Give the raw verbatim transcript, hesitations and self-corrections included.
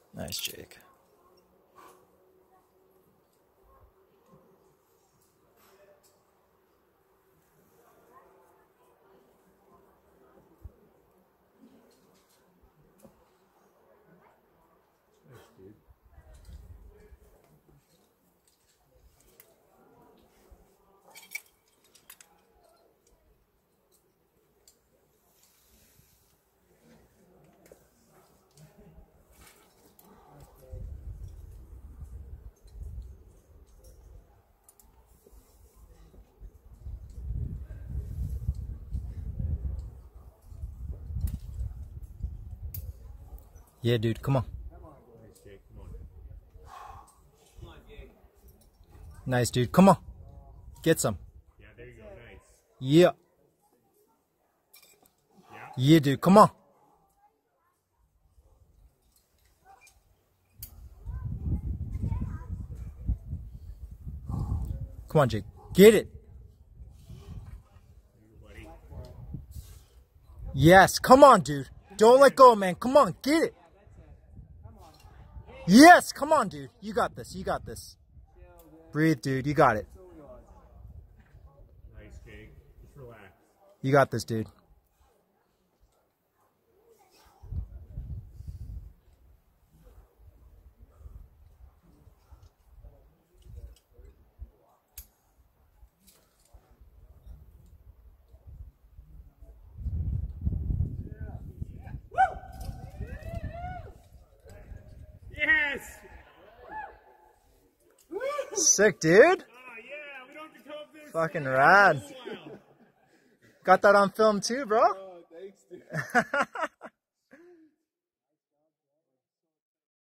Nice, Jake. Yeah, dude, come on. Nice, dude. Come on. Get some. Yeah, there you go. Nice. Yeah. Yeah. Yeah, dude. Come on. Come on, Jake. Get it. Yes. Come on, dude. Don't let go, man. Come on. Get it. Yes. Come on, dude. You got this. You got this. Breathe, dude. You got it. Nice, Jake. Just relax. You got this, dude. Yes! Sick, dude. Oh, yeah. We don't have to come up there. Fucking rad. Got that on film too, bro? Oh, thanks, dude.